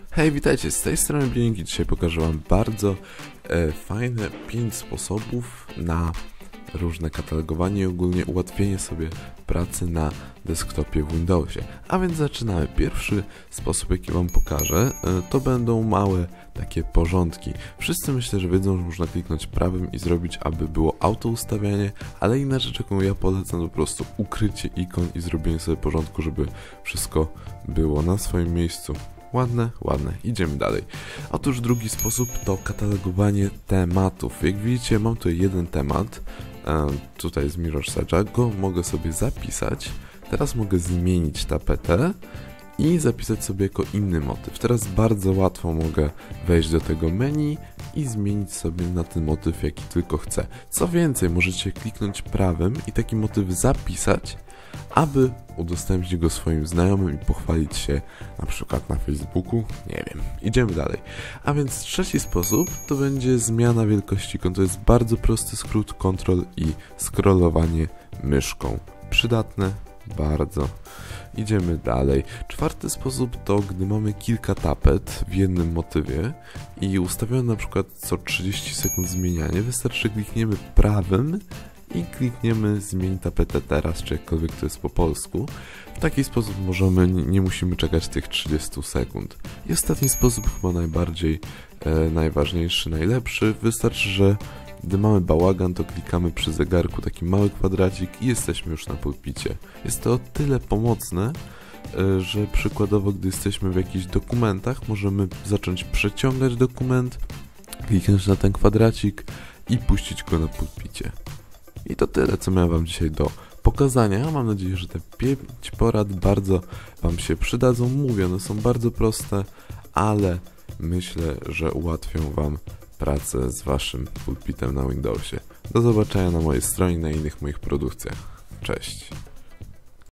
Hej, witajcie, z tej strony Blink i dzisiaj pokażę wam bardzo fajne 5 sposobów na różne katalogowanie i ogólnie ułatwienie sobie pracy na desktopie w Windowsie. A więc zaczynamy. Pierwszy sposób, jaki wam pokażę, to będą małe takie porządki. Wszyscy myślę, że wiedzą, że można kliknąć prawym i zrobić, aby było auto ustawianie, ale inna rzecz, jaką ja polecam, to po prostu ukrycie ikon i zrobienie sobie porządku, żeby wszystko było na swoim miejscu. Ładne, ładne. Idziemy dalej. Otóż drugi sposób to katalogowanie tematów. Jak widzicie, mam tu jeden temat. Tutaj z Mirror Edge'a. Go mogę sobie zapisać. Teraz mogę zmienić tapetę i zapisać sobie jako inny motyw. Teraz bardzo łatwo mogę wejść do tego menu i zmienić sobie na ten motyw, jaki tylko chcę. Co więcej, możecie kliknąć prawym i taki motyw zapisać, aby udostępnić go swoim znajomym i pochwalić się na przykład na Facebooku, nie wiem. Idziemy dalej. A więc trzeci sposób to będzie zmiana wielkości ikon. To jest bardzo prosty skrót Ctrl i scrollowanie myszką. Przydatne bardzo. Idziemy dalej. Czwarty sposób to, gdy mamy kilka tapet w jednym motywie i ustawione na przykład co 30 sekund zmienianie, wystarczy, że klikniemy prawym i klikniemy zmień tapetę teraz, czy jakkolwiek to jest po polsku. W taki sposób możemy, nie musimy czekać tych 30 sekund. I ostatni sposób, chyba najważniejszy, najlepszy, wystarczy, że gdy mamy bałagan, to klikamy przy zegarku taki mały kwadracik i jesteśmy już na pulpicie. Jest to o tyle pomocne, że przykładowo, gdy jesteśmy w jakichś dokumentach, możemy zacząć przeciągać dokument, kliknąć na ten kwadracik i puścić go na pulpicie. I to tyle, co miałem wam dzisiaj do pokazania. Mam nadzieję, że te 5 porad bardzo wam się przydadzą. Mówię, one są bardzo proste, ale myślę, że ułatwią wam pracę z waszym pulpitem na Windowsie. Do zobaczenia na mojej stronie i na innych moich produkcjach. Cześć!